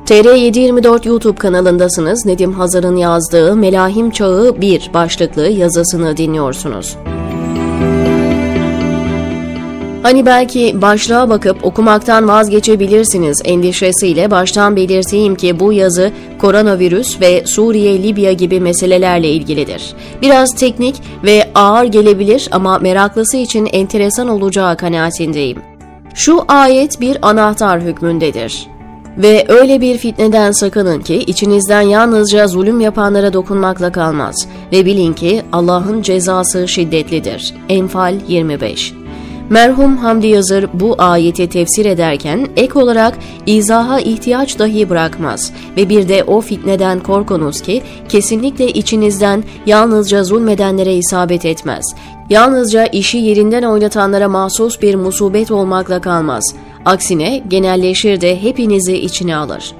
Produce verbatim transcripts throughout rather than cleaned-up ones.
T R yedi yirmi dört YouTube kanalındasınız. Nedim Hazar'ın yazdığı Melahim Çağı bir başlıklı yazısını dinliyorsunuz. Hani belki başlığa bakıp okumaktan vazgeçebilirsiniz endişesiyle baştan belirteyim ki bu yazı koronavirüs ve Suriye, Libya gibi meselelerle ilgilidir. Biraz teknik ve ağır gelebilir ama meraklısı için enteresan olacağı kanaatindeyim. Şu ayet bir anahtar hükmündedir. Ve öyle bir fitneden sakının ki içinizden yalnızca zulüm yapanlara dokunmakla kalmaz. Ve bilin ki Allah'ın cezası şiddetlidir. Enfal yirmi beş. Merhum Hamdi Yazır bu ayeti tefsir ederken ek olarak izaha ihtiyaç dahi bırakmaz ve bir de o fitneden korkunuz ki kesinlikle içinizden yalnızca zulmedenlere isabet etmez. Yalnızca işi yerinden oynatanlara mahsus bir musibet olmakla kalmaz. Aksine genelleşir de hepinizi içine alır.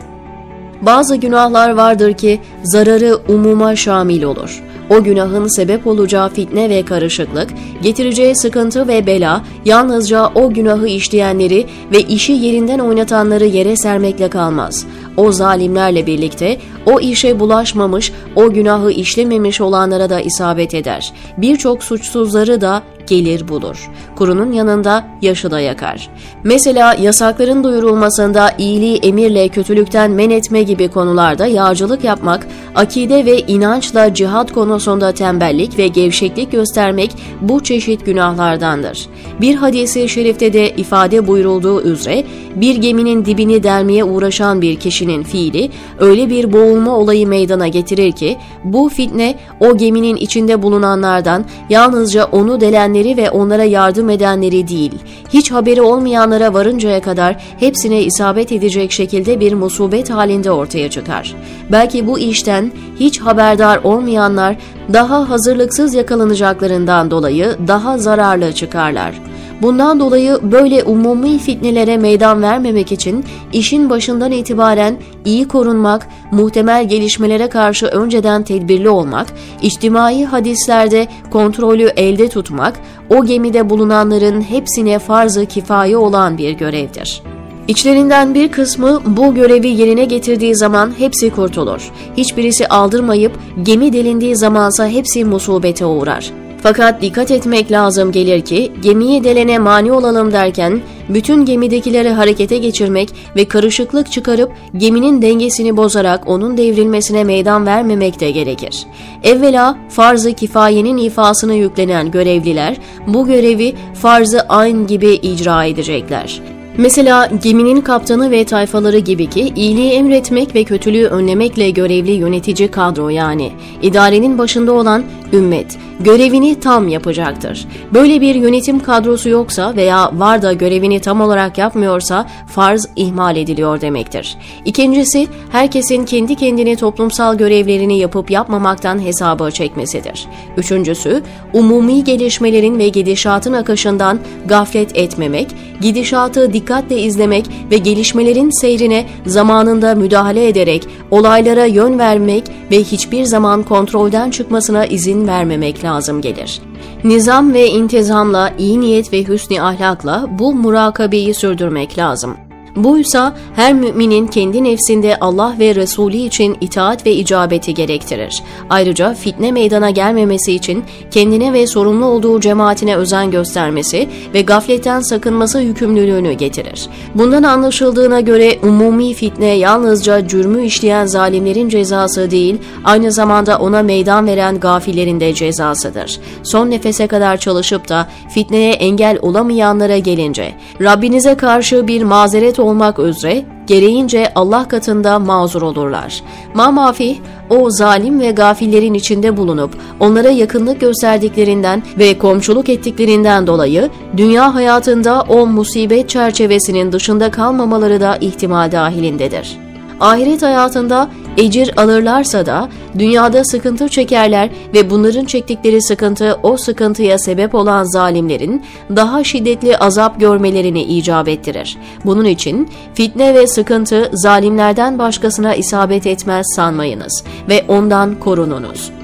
Bazı günahlar vardır ki zararı umuma şamil olur. O günahın sebep olacağı fitne ve karışıklık, getireceği sıkıntı ve bela yalnızca o günahı işleyenleri ve işi yerinden oynatanları yere sermekle kalmaz. O zalimlerle birlikte o işe bulaşmamış, o günahı işlememiş olanlara da isabet eder. Birçok suçsuzları da gelir bulur. Kurunun yanında yaşı da yakar. Mesela yasakların duyurulmasında iyiliği emirle kötülükten men etme gibi konularda yağcılık yapmak, akide ve inançla cihat konusunda tembellik ve gevşeklik göstermek bu çeşit günahlardandır. Bir hadisi şerifte de ifade buyurulduğu üzere bir geminin dibini delmeye uğraşan bir kişinin fiili öyle bir boğulma olayı meydana getirir ki bu fitne o geminin içinde bulunanlardan yalnızca onu delenleri ve onlara yardım edenleri değil, hiç haberi olmayanlara varıncaya kadar hepsine isabet edecek şekilde bir musibet halinde ortaya çıkar. Belki bu işten hiç haberdar olmayanlar daha hazırlıksız yakalanacaklarından dolayı daha zararlı çıkarlar. Bundan dolayı böyle umumi fitnelere meydan vermemek için işin başından itibaren iyi korunmak, muhtemel gelişmelere karşı önceden tedbirli olmak, içtimai hadislerde kontrolü elde tutmak, o gemide bulunanların hepsine farz-ı kifaye olan bir görevdir. İçlerinden bir kısmı bu görevi yerine getirdiği zaman hepsi kurtulur. Hiçbirisi aldırmayıp gemi delindiği zamansa hepsi musibete uğrar. Fakat dikkat etmek lazım gelir ki gemiyi delene mani olalım derken bütün gemidekileri harekete geçirmek ve karışıklık çıkarıp geminin dengesini bozarak onun devrilmesine meydan vermemek de gerekir. Evvela farz-ı kifayenin ifasına yüklenen görevliler bu görevi farz-ı ayn gibi icra edecekler. Mesela geminin kaptanı ve tayfaları gibi ki iyiliği emretmek ve kötülüğü önlemekle görevli yönetici kadro yani idarenin başında olan ümmet görevini tam yapacaktır. Böyle bir yönetim kadrosu yoksa veya var da görevini tam olarak yapmıyorsa farz ihmal ediliyor demektir. İkincisi herkesin kendi kendine toplumsal görevlerini yapıp yapmamaktan hesaba çekmesidir. Üçüncüsü umumi gelişmelerin ve gidişatın akışından gaflet etmemek, gidişatı dikkatle izlemek ve gelişmelerin seyrine zamanında müdahale ederek olaylara yön vermek ve hiçbir zaman kontrolden çıkmasına izin vermemek lazım gelir. Nizam ve intizamla, iyi niyet ve hüsnü ahlakla bu murakabeyi sürdürmek lazım. Buysa her müminin kendi nefsinde Allah ve Resulü için itaat ve icabeti gerektirir. Ayrıca fitne meydana gelmemesi için kendine ve sorumlu olduğu cemaatine özen göstermesi ve gafletten sakınması yükümlülüğünü getirir. Bundan anlaşıldığına göre umumi fitne yalnızca cürmü işleyen zalimlerin cezası değil, aynı zamanda ona meydan veren gafillerin de cezasıdır. Son nefese kadar çalışıp da fitneye engel olamayanlara gelince, Rabbinize karşı bir mazeret olmak üzere gereğince Allah katında mazur olurlar. Mamafih o zalim ve gafillerin içinde bulunup onlara yakınlık gösterdiklerinden ve komşuluk ettiklerinden dolayı dünya hayatında o musibet çerçevesinin dışında kalmamaları da ihtimal dahilindedir. Ahiret hayatında ecir alırlarsa da dünyada sıkıntı çekerler ve bunların çektikleri sıkıntı o sıkıntıya sebep olan zalimlerin daha şiddetli azap görmelerini icap ettirir. Bunun için fitne ve sıkıntı zalimlerden başkasına isabet etmez sanmayınız ve ondan korununuz.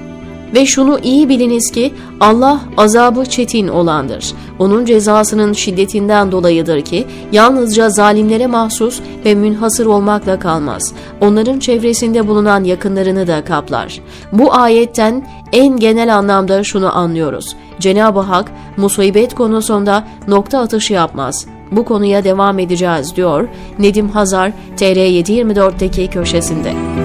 Ve şunu iyi biliniz ki Allah azabı çetin olandır. Onun cezasının şiddetinden dolayıdır ki yalnızca zalimlere mahsus ve münhasır olmakla kalmaz. Onların çevresinde bulunan yakınlarını da kaplar. Bu ayetten en genel anlamda şunu anlıyoruz. Cenab-ı Hak musibet konusunda nokta atışı yapmaz. Bu konuya devam edeceğiz diyor Nedim Hazar T R yedi yirmi dört'teki köşesinde.